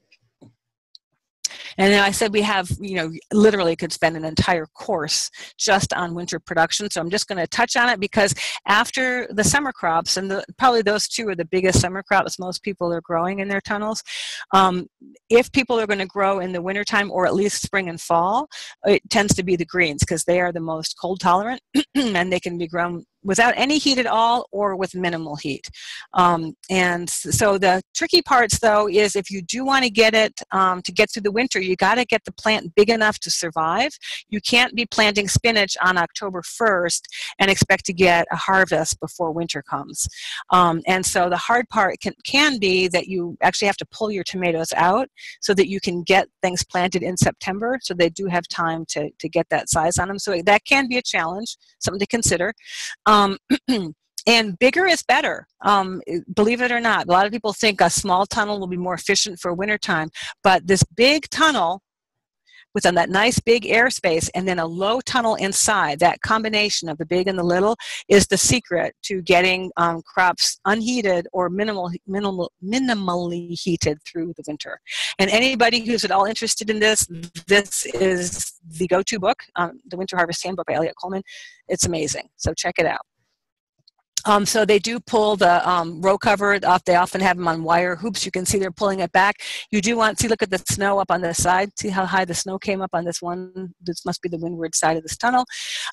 And then I said we have, literally could spend an entire course just on winter production. So I'm just going to touch on it because after the summer crops, and probably those two are the biggest summer crops most people are growing in their tunnels. If people are going to grow in the wintertime or at least spring and fall, it tends to be the greens because they are the most cold tolerant and they can be grown without any heat at all or with minimal heat. And so the tricky parts though is if you do want to get it to get through the winter, you got to get the plant big enough to survive. You can't be planting spinach on October 1st and expect to get a harvest before winter comes. And so the hard part can be that you actually have to pull your tomatoes out so that you can get things planted in September, so they do have time to get that size on them. So that can be a challenge, something to consider. And bigger is better, believe it or not. A lot of people think a small tunnel will be more efficient for wintertime, but this big tunnel within that nice big airspace and then a low tunnel inside. That combination of the big and the little is the secret to getting crops unheated or minimally heated through the winter. And anybody who's at all interested in this, this is the go-to book, The Winter Harvest Handbook by Elliott Coleman. It's amazing. So check it out. So they do pull the row cover off. They often have them on wire hoops. You can see they're pulling it back. You do want to look at the snow up on the side. See how high the snow came up on this one. This must be the windward side of this tunnel.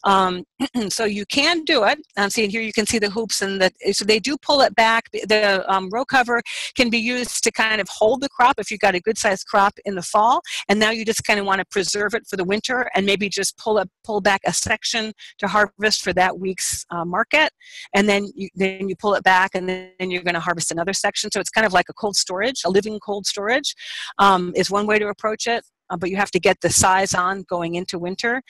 So you can do it. See, here you can see the hoops, and so they do pull it back. The row cover can be used to kind of hold the crop if you've got a good sized crop in the fall, and now you just kind of want to preserve it for the winter and maybe just pull back a section to harvest for that week's market, and then you pull it back, and then you're going to harvest another section. So it's kind of like a cold storage, a living cold storage is one way to approach it, but you have to get the size on going into winter.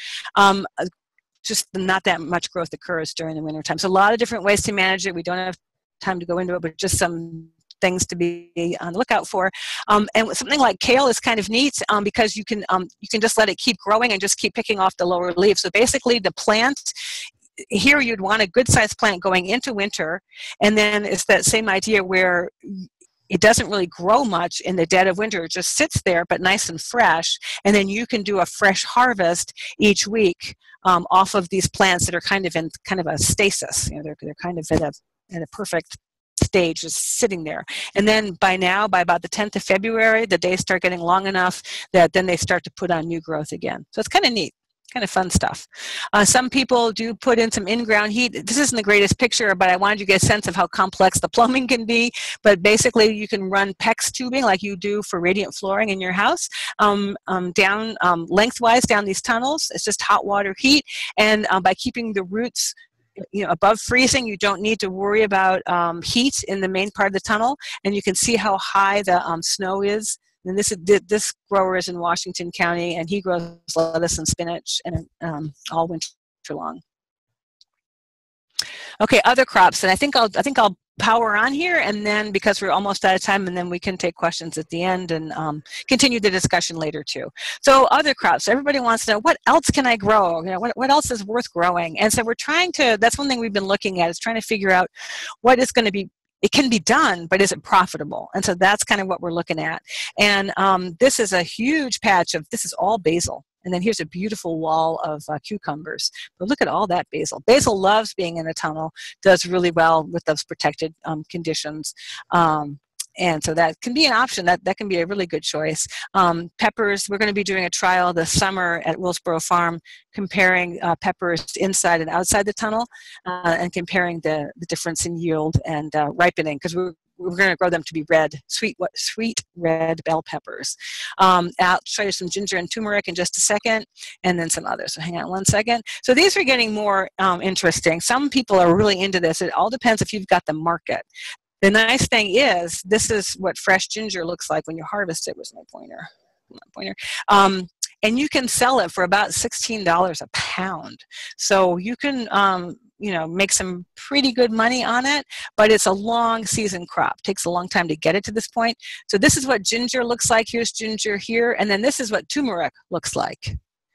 Just not that much growth occurs during the winter time. So a lot of different ways to manage it. We don't have time to go into it, but just some things to be on the lookout for. And something like kale is kind of neat because you can just let it keep growing and just keep picking off the lower leaves. So basically the plant, here you'd want a good sized plant going into winter, and then it's that same idea where it doesn't really grow much in the dead of winter. It just sits there, but nice and fresh, and then you can do a fresh harvest each week off of these plants that are kind of in kind of a stasis. You know, they're kind of at a perfect stage, just sitting there. And then by about the 10th of February, the days start getting long enough that then they start to put on new growth again. So it's kind of neat. Kind of fun stuff. Some people do put in some in-ground heat. This isn't the greatest picture, but I wanted you to get a sense of how complex the plumbing can be. But basically, you can run PEX tubing like you do for radiant flooring in your house down lengthwise down these tunnels. It's just hot water heat, and by keeping the roots above freezing, you don't need to worry about heat in the main part of the tunnel. And you can see how high the snow is. And this grower is in Washington County, and he grows lettuce and spinach and all winter long. Okay, other crops, and I think I'll power on here, and then because we're almost out of time, and then we can take questions at the end and continue the discussion later too. So other crops, everybody wants to know, what else can I grow? What else is worth growing? And so we're trying to, that's one thing we've been looking at, is trying to figure out what is going to be. It can be done, but is it profitable? And so that's kind of what we're looking at. And this is a huge patch of, this is all basil. And then here's a beautiful wall of cucumbers. But look at all that basil. Basil loves being in a tunnel, does really well with those protected conditions. And so that can be an option. That can be a really good choice. Peppers, we're going to be doing a trial this summer at Willsboro Farm, comparing peppers inside and outside the tunnel, and comparing the difference in yield and ripening, because we're going to grow them to be red, sweet red bell peppers. I'll show you some ginger and turmeric in just a second, and then some others. So hang on one second. So these are getting more interesting. Some people are really into this. It all depends if you've got the market. The nice thing is, this is what fresh ginger looks like when you harvest it. Where's my pointer? And you can sell it for about $16 a pound. So you can, make some pretty good money on it, but it's a long season crop. It takes a long time to get it to this point. So this is what ginger looks like. Here's ginger here. And then this is what turmeric looks like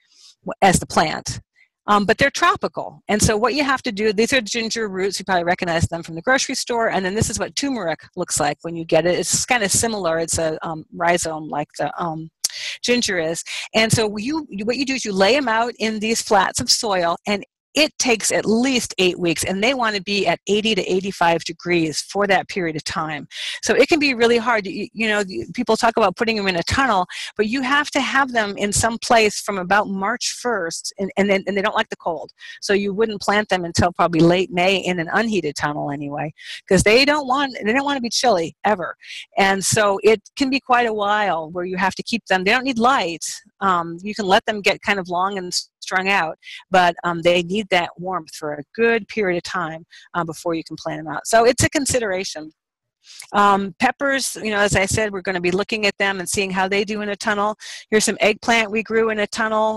as the plant. But they're tropical. And so what you have to do, these are ginger roots. You probably recognize them from the grocery store. And then this is what turmeric looks like when you get it. It's kind of similar. It's a rhizome like the ginger is. And so what you do is you lay them out in these flats of soil, and it takes at least 8 weeks, and they want to be at 80 to 85 degrees for that period of time. So it can be really hard. People talk about putting them in a tunnel, but you have to have them in some place from about March 1st, and they don't like the cold. So you wouldn't plant them until probably late May in an unheated tunnel anyway, because they don't want to be chilly ever. And so it can be quite a while where you have to keep them. They don't need light. You can let them get kind of long and strung out, but they need that warmth for a good period of time before you can plant them out. So it's a consideration. Peppers, as I said, we're going to be looking at them and seeing how they do in a tunnel. Here's some eggplant we grew in a tunnel.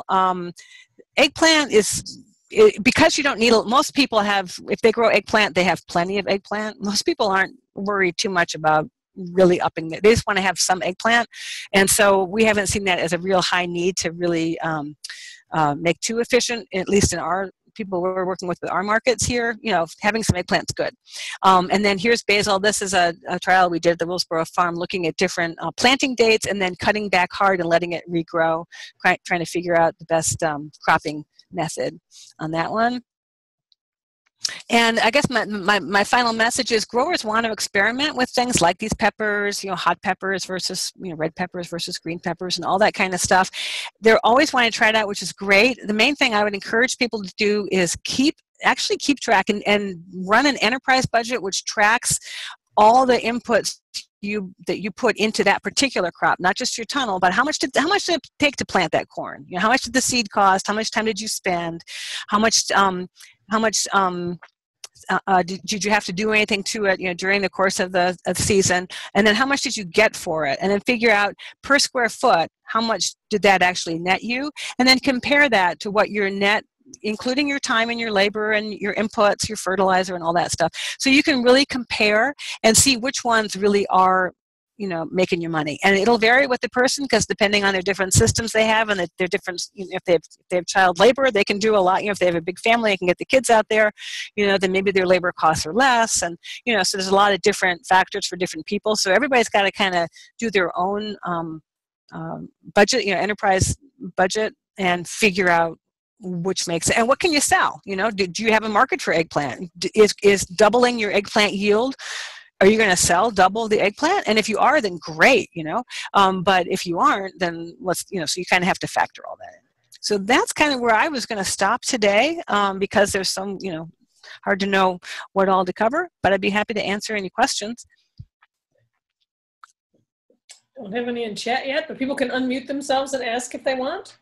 Eggplant is, because you don't need, most people have, if they grow eggplant, they have plenty of eggplant. Most people aren't worried too much about really upping it. They just want to have some eggplant. And so we haven't seen that as a real high need to really make too efficient, at least in our people we're working with our markets here. Having some eggplant's good. And then here's basil. This is a trial we did at the Willsboro farm, looking at different planting dates and then cutting back hard and letting it regrow, trying to figure out the best cropping method on that one. And I guess my final message is growers want to experiment with things like these peppers, hot peppers versus, red peppers versus green peppers and all that kind of stuff. They're always wanting to try it out, which is great. The main thing I would encourage people to do is keep track and run an enterprise budget which tracks all the inputs that you put into that particular crop, not just your tunnel, but how much did it take to plant that corn? How much did the seed cost? How much time did you spend? How much did you have to do anything to it, during the course of the season? And then how much did you get for it? And then figure out per square foot, how much did that actually net you? And then compare that to what your net, including your time and your labor and your inputs, your fertilizer and all that stuff. So you can really compare and see which ones really are making you money. And it'll vary with the person, because depending on their different systems they have and their different, if they have child labor, they can do a lot. If they have a big family, they can get the kids out there, then maybe their labor costs are less. And, so there's a lot of different factors for different people. So everybody's got to kind of do their own budget, enterprise budget, and figure out which makes it. And what can you sell? Do you have a market for eggplant? Is doubling your eggplant yield, are you going to double the eggplant? And if you are, then great, but if you aren't, then so you kind of have to factor all that in. So that's kind of where I was going to stop today, because there's some, hard to know what all to cover, but I'd be happy to answer any questions. Don't have any in chat yet, but people can unmute themselves and ask if they want.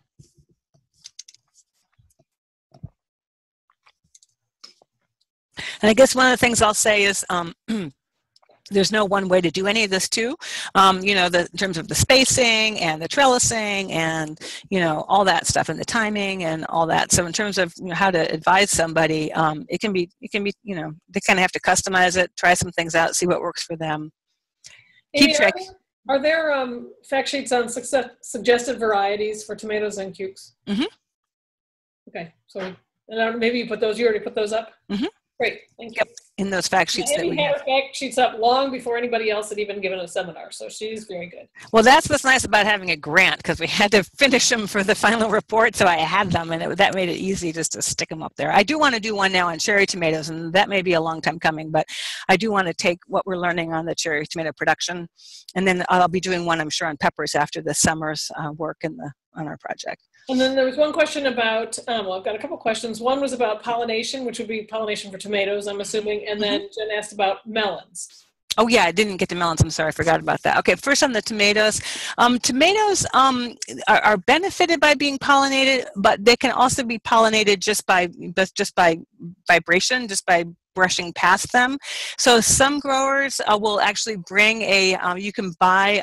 And I guess one of the things I'll say is, there's no one way to do any of this too. In terms of the spacing and the trellising and, all that stuff and the timing and all that. So in terms of how to advise somebody, it can be, they kind of have to customize it, try some things out, see what works for them. Keep track. Are there fact sheets on suggested varieties for tomatoes and cukes? Mm-hmm. Okay. So maybe you already put those up? Mm-hmm. Great, thank you. Yep, in those fact sheets that we have. Fact sheets up long before anybody else had even given a seminar, so she's very good. Well, that's what's nice about having a grant, because we had to finish them for the final report, so I had them, and that made it easy just to stick them up there. I do want to do one now on cherry tomatoes, and that may be a long time coming, but I do want to take what we're learning on the cherry tomato production, and then I'll be doing one, I'm sure, on peppers after the summer's work on our project. And then there was one question about, I've got a couple questions. One was about pollination, which would be pollination for tomatoes, I'm assuming. And then Jen asked about melons. Oh, yeah, I didn't get to melons. I'm sorry, I forgot about that. Okay, first on the tomatoes. Tomatoes are benefited by being pollinated, but they can also be pollinated just by vibration, just by brushing past them. So some growers will actually bring you can buy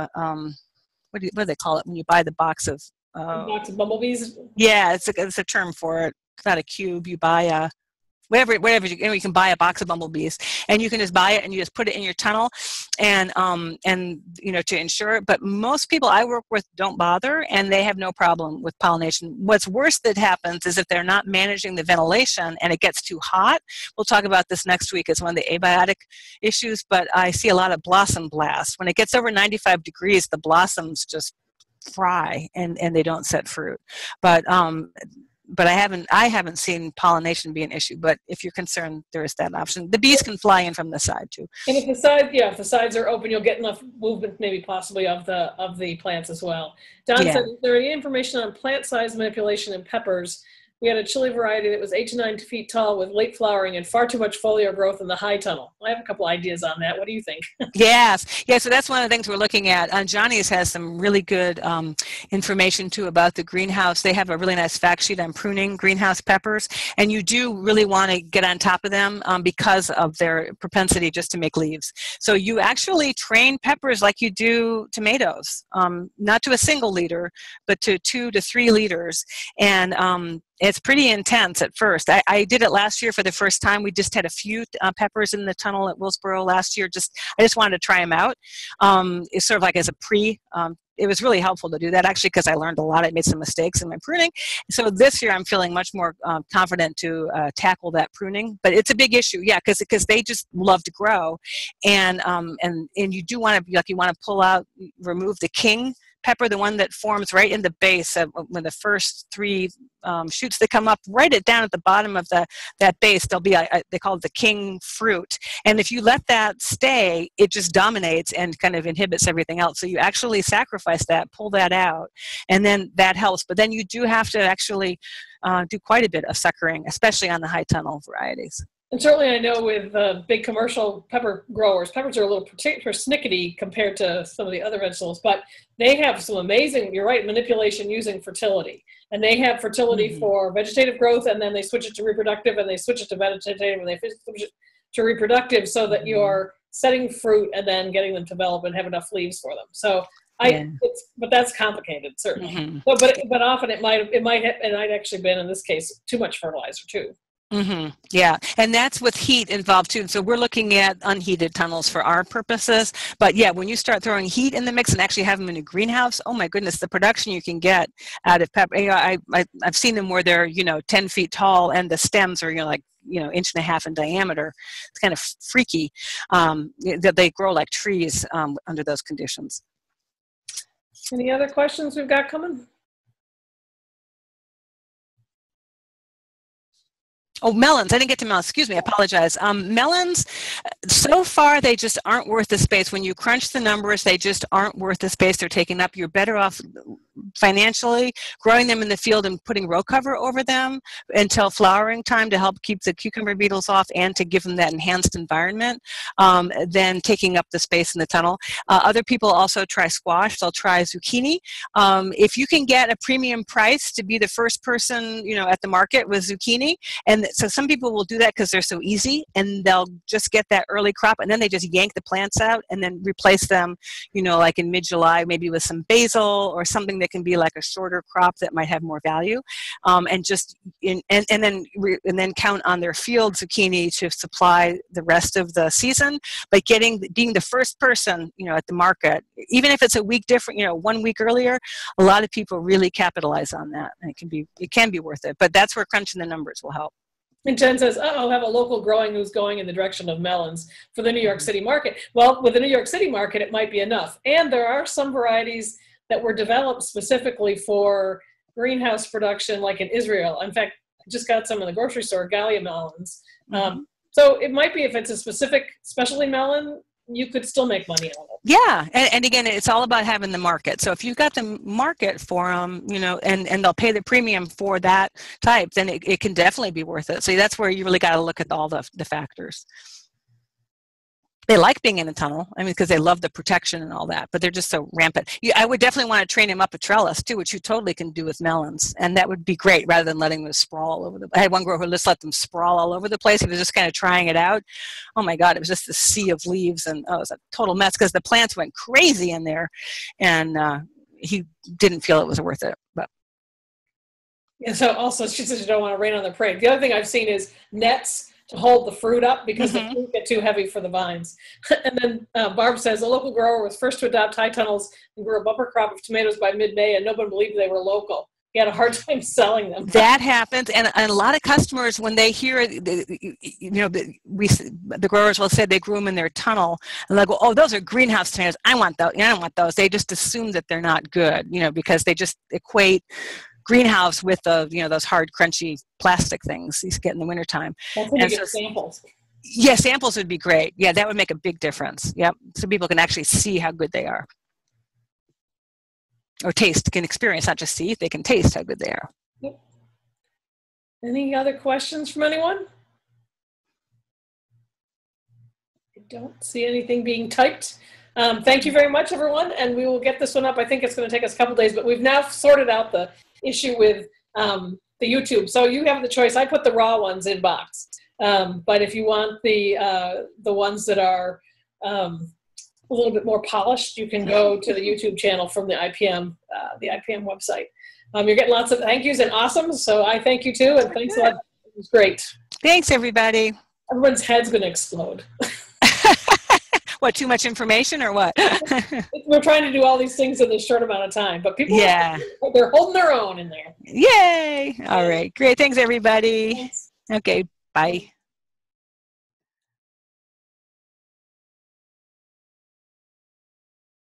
what do they call it when you buy the box of box of bumblebees? Yeah, it's a term for it. It's not a cube. You buy whatever you can buy a box of bumblebees, and you can just buy it and you just put it in your tunnel, and to ensure it. But most people I work with don't bother, and they have no problem with pollination. What's worse that happens is if they're not managing the ventilation and it gets too hot. We'll talk about this next week as one of the abiotic issues, but I see a lot of blossom blast. When it gets over 95 degrees, the blossoms just fry and they don't set fruit. But I haven't seen pollination be an issue. But if you're concerned, there is that option. The bees can fly in from the side too. And if the sides are open, you'll get enough movement, maybe possibly of the plants as well. Don said, is there any information on plant size manipulation in peppers? We had a chili variety that was 8 to 9 feet tall with late flowering and far too much foliar growth in the high tunnel. I have a couple ideas on that. What do you think? Yes. Yeah, so that's one of the things we're looking at. Johnny's has some really good information too about the greenhouse. They have a really nice fact sheet on pruning greenhouse peppers, and you do really want to get on top of them because of their propensity just to make leaves. So you actually train peppers like you do tomatoes, not to a single liter, but to 2 to 3 liters. It's pretty intense at first. I did it last year for the first time. We just had a few peppers in the tunnel at Willsboro last year. I just wanted to try them out. It's sort of like as a it was really helpful to do that, actually, because I learned a lot. I made some mistakes in my pruning. So this year I'm feeling much more confident to tackle that pruning. But it's a big issue, yeah, because they just love to grow. And you do want to, like, you want to remove the king pepper, the one that forms right in the base of when the first three shoots that come up, write it down at the bottom of that base. There'll be they call it the king fruit, and if you let that stay, it just dominates and kind of inhibits everything else. So you actually sacrifice that, pull that out, and then that helps. But then you do have to actually do quite a bit of suckering, especially on the high tunnel varieties. And certainly I know with big commercial pepper growers, peppers are a little persnickety compared to some of the other vegetables, but they have some amazing, you're right, manipulation using fertility. And they have fertility for vegetative growth, and then they switch it to reproductive, and they switch it to vegetative, and they switch it to reproductive, so that you're setting fruit and then getting them to develop and have enough leaves for them. So but that's complicated, certainly. But often it might have actually been, in this case, too much fertilizer too. Yeah, and that's with heat involved too. So we're looking at unheated tunnels for our purposes. But yeah, when you start throwing heat in the mix and actually have them in a greenhouse, oh my goodness, the production you can get out of pepper. I've seen them where they're 10 feet tall and the stems are inch and a half in diameter. It's kind of freaky that they grow like trees under those conditions. Any other questions we've got coming? Oh, melons. I didn't get to melons. Excuse me. I apologize. Melons, so far, they just aren't worth the space. When you crunch the numbers, they just aren't worth the space they're taking up. You're better off financially growing them in the field and putting row cover over them until flowering time to help keep the cucumber beetles off and to give them that enhanced environment than taking up the space in the tunnel. Other people also try squash. They'll try zucchini. If you can get a premium price to be the first person at the market with zucchini, and so some people will do that because they're so easy, and they'll just get that early crop, and then they just yank the plants out and then replace them, like in mid-July, maybe with some basil or something that can be like a shorter crop that might have more value, and then count on their field zucchini to supply the rest of the season. But being the first person, at the market, even if it's a week different, 1 week earlier, a lot of people really capitalize on that, and it can be worth it. But that's where crunching the numbers will help. And Jen says, I'll have a local growing who's going in the direction of melons for the New York City market. Well, with the New York City market, it might be enough. And there are some varieties that were developed specifically for greenhouse production, like in Israel. In fact, I just got some in the grocery store, Gallia melons. So it might be, if it's a specific specialty melon, you could still make money on it. Yeah, and again, it's all about having the market. So if you've got the market for them, and they'll pay the premium for that type, then it can definitely be worth it. So that's where you really got to look at all the factors. They like being in a tunnel, because they love the protection and all that, but they're just so rampant. I would definitely want to train them up a trellis too, which you totally can do with melons, and that would be great rather than letting them sprawl all over I had one grower who just let them sprawl all over the place. He was just kind of trying it out. Oh my God, it was just a sea of leaves, and it was a total mess because the plants went crazy in there, and he didn't feel it was worth it. But yeah, so also she says you don't want to rain on the parade. The other thing I've seen is nets to hold the fruit up because the fruit get too heavy for the vines. And then Barb says, a local grower was first to adopt high tunnels and grew a bumper crop of tomatoes by mid-May, and nobody believed they were local. He had a hard time selling them. That happens, and a lot of customers, when they hear, the growers will say they grew them in their tunnel, and they'll go, oh, those are greenhouse tomatoes. I want those. I don't want those. They just assume that they're not good, because they just equate greenhouse with those hard, crunchy plastic things you get in the wintertime. That's when you get samples. Yeah, samples would be great. Yeah, that would make a big difference. Yep, so people can actually see how good they are. Or can experience, not just see, they can taste how good they are. Yep. Any other questions from anyone? I don't see anything being typed. Thank you very much, everyone, and we will get this one up. I think it's going to take us a couple days, but we've now sorted out the issue with the YouTube. So you have the choice. I put the raw ones in box, but if you want the ones that are a little bit more polished, you can go to the YouTube channel from the IPM website. You're getting lots of thank yous and awesome, so I thank you too, and thanks a lot. It was great. Thanks, everybody. Everyone's head's going to explode. What, too much information or what? We're trying to do all these things in this short amount of time, but people, they're holding their own in there. Yay! All right. Great. Thanks, everybody. Thanks. Okay. Bye.